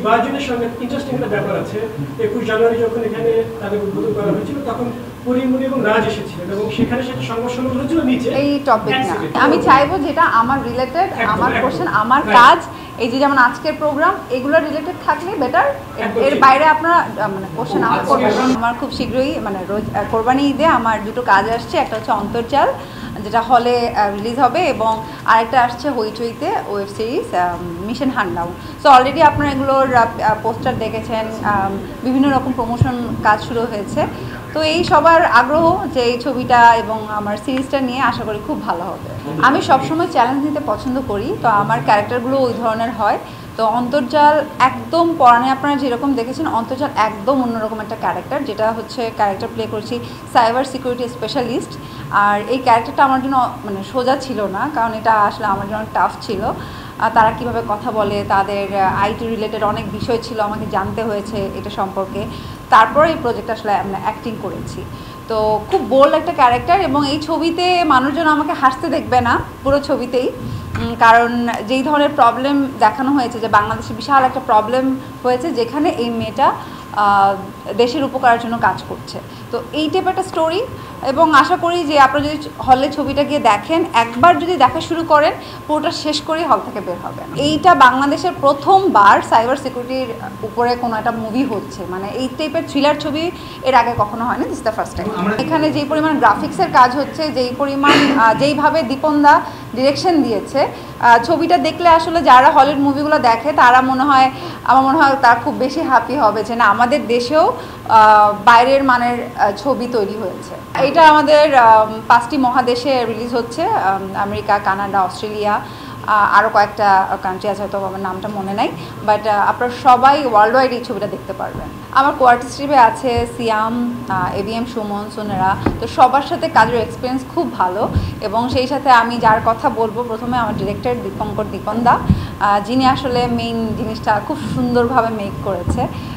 বায়োজনের সঙ্গে ইন্টারেস্টিং একটা ব্যাপার আছে। 21 জানুয়ারি যখন এখানে তাদের উদ্বোধন করা হয়েছিল তখন পরিমণি এবং রাজ এসেছিলেন এবং সেখানে সেটা সংঘর্ষ হয়েছিল নিচে। এই টপিক না, আমি চাইবো যেটা আমার রিলেটেড, আমার কোশ্চেন, আমার কাজ, এই যে যেমন আজকের প্রোগ্রাম, এগুলো রিলেটেড থাকলে বেটার। এর বাইরে আপনারা মানে কোশ্চেন আমার করবেন। আমার খুব শীঘ্রই মানে রোজ কোরবানি ঈদে আমার দুটো কাজ আসছে, একটা হচ্ছে অন্তর্জাল যেটা হলে রিলিজ হবে এবং আরেকটা আসছে হইচইতে ওয়েব সিরিজ মিশন হান্ডাউন। সো অলরেডি আপনারা এগুলোর পোস্টার দেখেছেন, বিভিন্ন রকম প্রমোশন কাজ শুরু হয়েছে। তো এই সবার আগ্রহ যে এই ছবিটা এবং আমার সিরিজটা নিয়ে আশা করি খুব ভালো হবে। আমি সবসময় চ্যালেঞ্জ নিতে পছন্দ করি, তো আমার ক্যারেক্টারগুলো ওই ধরনের হয়। তো অন্তর্জাল একদম পরাণে আপনারা যেরকম দেখেছেন, অন্তর্জাল একদম অন্যরকম একটা ক্যারেক্টার, যেটা হচ্ছে ক্যারেক্টার প্লে করছি সাইবার সিকিউরিটি স্পেশালিস্ট। আর এই ক্যারেক্টারটা আমার জন্য মানে সোজা ছিল না, কারণ এটা আসলে আমার জন্য টাফ ছিল। তারা কিভাবে কথা বলে, তাদের আইটি রিলেটেড অনেক বিষয় ছিল, আমাকে জানতে হয়েছে এটা সম্পর্কে। তারপর এই প্রজেক্ট আসলে আমরা অ্যাক্টিং করেছি। তো খুব বোল্ড একটা ক্যারেক্টার এবং এই ছবিতে মানুষজন আমাকে হাসতে দেখবে না পুরো ছবিতেই, কারণ যেই ধরনের প্রবলেম দেখানো হয়েছে, যে বাংলাদেশে বিশাল একটা প্রবলেম হয়েছে যেখানে এই মেয়েটা দেশের উপকারের জন্য কাজ করছে। তো এই টাইপ একটা স্টোরি এবং আশা করি যে আপনারা যদি হলে ছবিটা গিয়ে দেখেন, একবার যদি দেখা শুরু করেন পুরোটা শেষ করেই হল থেকে বের হবেন। এইটা বাংলাদেশের প্রথমবার সাইবার সিকিউরিটির উপরে কোনো একটা মুভি হচ্ছে, মানে এই টাইপের থ্রিলার ছবি এর আগে কখনো হয়নি, দিস দ্য ফার্স্ট টাইম। এখানে যেই পরিমাণ গ্রাফিক্সের কাজ হচ্ছে, যেই পরিমাণ যেইভাবে দীপনদা ডিরেকশন দিয়েছে, ছবিটা দেখলে আসলে যারা হলিউড মুভিগুলো দেখে তারা আমার মনে হয় তারা খুব বেশি হ্যাপি হবে যে না, আমাদের দেশেও বাইরের মানের ছবি তৈরি হয়েছে। এটা আমাদের 5টি মহাদেশে রিলিজ হচ্ছে, আমেরিকা, কানাডা, অস্ট্রেলিয়া, আরও কয়েকটা কান্ট্রি আছে, হয়তো আমার নামটা মনে নাই, বাট আপনারা সবাই ওয়ার্ল্ড ওয়াইড এই ছবিটা দেখতে পারবেন। আমার কোয়ার্টিস্ট্রিপে আছে সিয়াম, এবিএম, সুমন, সোনেরা। তো সবার সাথে কাজের এক্সপিরিয়েন্স খুব ভালো এবং সেই সাথে আমি যার কথা বলবো প্রথমে আমার ডিরেক্টর দীপনদা, যিনি আসলে মেইন জিনিসটা খুব সুন্দরভাবে মেক করেছে।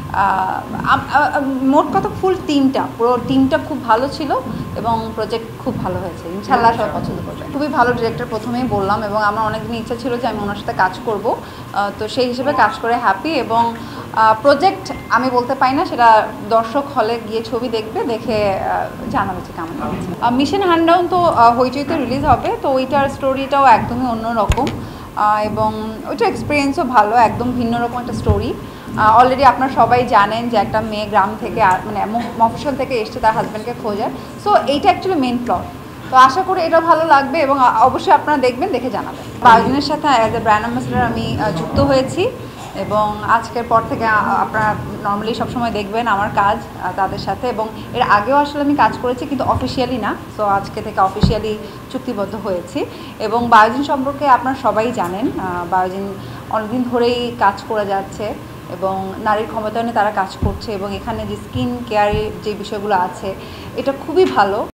মোট কথা পুরো টিমটা খুব ভালো ছিল এবং প্রজেক্ট খুব ভালো হয়েছে, ইনশাআল্লাহ সবাই পছন্দ করবে। খুবই ভালো ডিরেক্টর প্রথমেই বললাম এবং আমার অনেকদিন ইচ্ছা ছিল যে আমি ওনার সাথে কাজ করব, তো সেই হিসেবে কাজ করে হ্যাপি। এবং প্রজেক্ট আমি বলতে পারি না, সেটা দর্শক হলে গিয়ে ছবি দেখে জানাবে যে কেমন হয়েছে। মিশন হান্ডাউন তো হইচইতে রিলিজ হবে, তো ওইটার স্টোরিটাও একদমই অন্যরকম এবং ওইটা এক্সপিরিয়েন্সও ভালো, একদম ভিন্ন রকম একটা স্টোরি। অলরেডি আপনারা সবাই জানেন যে একটা মেয়ে গ্রাম থেকে মানে মফস্বল থেকে এসছে তার হাজব্যান্ডকে খোঁজার। সো এইটা অ্যাকচুয়ালি মেন প্লট। তো আশা করি এটা ভালো লাগবে এবং অবশ্যই আপনারা দেখবেন, দেখে জানাবেন। বায়োজনের সাথে অ্যাজ এ ব্র্যান্ড অ্যাম্বাসেডর আমি যুক্ত হয়েছি এবং আজকের পর থেকে আপনারা নর্মালি সবসময় দেখবেন আমার কাজ তাদের সাথে, এবং এর আগেও আসলে আমি কাজ করেছি কিন্তু অফিসিয়ালি না। সো আজকে থেকে অফিসিয়ালি চুক্তিবদ্ধ হয়েছি এবং বায়োজিন সম্পর্কে আপনারা সবাই জানেন, বায়োজিন অনেকদিন ধরেই কাজ করে যাচ্ছে এবং নারীর ক্ষমতায়নে তারা কাজ করছে এবং এখানে যে স্কিন কেয়ারের যে বিষয়গুলো আছে এটা খুবই ভালো।